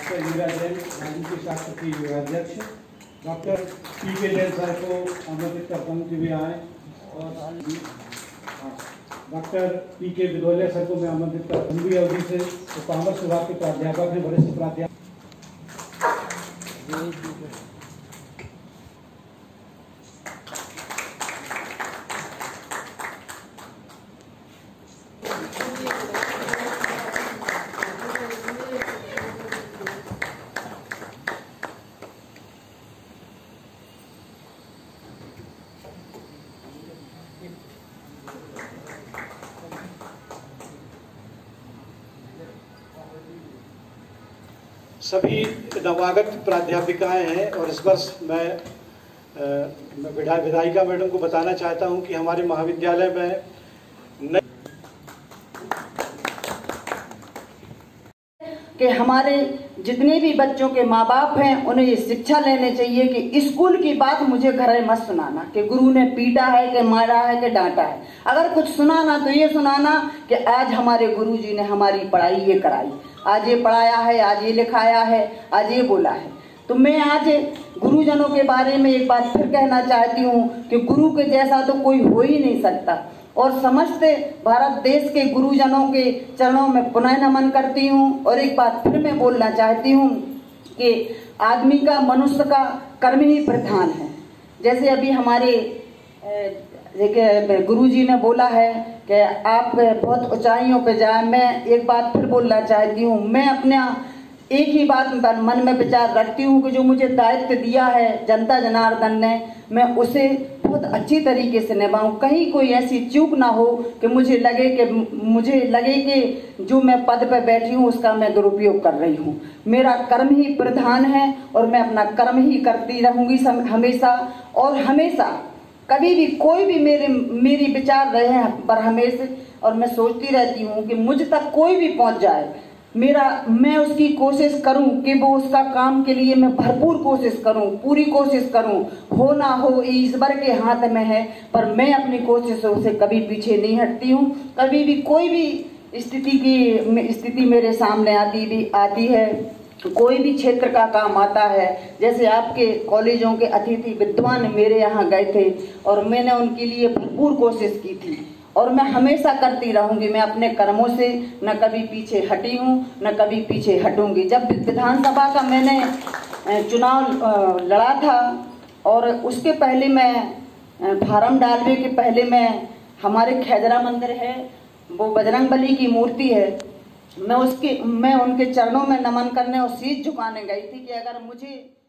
Doctor Meera Jain, राजनीति शास्त्र की अध्यक्ष, डॉक्टर पी.के. जैन सर को आमंत्रित करता हूँ कि भी आए, और डॉक्टर पी.के. विदोले सर को मैं आमंत्रित करता हूँ। लंबी अवधि से तो कॉमर्स विभाग के प्राध्यापक हैं, वरिष्ठ प्राध्यापक। सभी नवागत प्राध्यापिकाएं हैं, और इस वर्ष मैं विधायिका मैडम को बताना चाहता हूं कि हमारे महाविद्यालय में कि हमारे जितने भी बच्चों के माँ बाप हैं उन्हें ये शिक्षा लेने चाहिए कि स्कूल की बात मुझे घर में मत सुनाना कि गुरु ने पीटा है, कि मारा है, कि डांटा है। अगर कुछ सुनाना तो ये सुनाना कि आज हमारे गुरुजी ने हमारी पढ़ाई ये कराई, आज ये पढ़ाया है, आज ये लिखाया है, आज ये बोला है। तो मैं आज गुरुजनों के बारे में एक बात फिर कहना चाहती हूँ कि गुरु के जैसा तो कोई हो ही नहीं सकता, और समस्त भारत देश के गुरुजनों के चरणों में पुनः नमन करती हूँ। और एक बात फिर मैं बोलना चाहती हूँ कि आदमी का, मनुष्य का कर्म ही प्रधान है। जैसे अभी हमारे गुरुजी ने बोला है कि आप बहुत ऊंचाइयों पे जाए, मैं एक बात फिर बोलना चाहती हूँ। मैं अपना एक ही बात मन में विचार रखती हूँ कि जो मुझे दायित्व दिया है जनता जनार्दन ने, मैं उसे बहुत अच्छी तरीके से निभाऊं। कहीं कोई ऐसी चूक ना हो कि मुझे लगे कि जो मैं पद पर बैठी हूँ उसका मैं दुरुपयोग कर रही हूँ। मेरा कर्म ही प्रधान है और मैं अपना कर्म ही करती रहूंगी हमेशा और हमेशा। कभी भी कोई भी मेरी विचार रहे हैं पर हमेशा, और मैं सोचती रहती हूँ कि मुझ तक कोई भी पहुँच जाए, मैं उसकी कोशिश करूं कि वो उसका काम के लिए मैं भरपूर कोशिश करूं, पूरी कोशिश करूं। हो ना हो ईश्वर के हाथ में है, पर मैं अपनी कोशिशों से कभी पीछे नहीं हटती हूं। कभी भी कोई भी स्थिति मेरे सामने आती है, कोई भी क्षेत्र का काम आता है, जैसे आपके कॉलेजों के अतिथि विद्वान मेरे यहाँ गए थे और मैंने उनके लिए भरपूर कोशिश की थी, और मैं हमेशा करती रहूंगी। मैं अपने कर्मों से न कभी पीछे हटी हूँ, न कभी पीछे हटूंगी। जब विधानसभा का मैंने चुनाव लड़ा था, और उसके पहले मैं फार्म डालने के पहले मैं, हमारे खैजरा मंदिर है, वो बजरंगबली की मूर्ति है, मैं उनके चरणों में नमन करने और शीश झुकाने गई थी कि अगर मुझे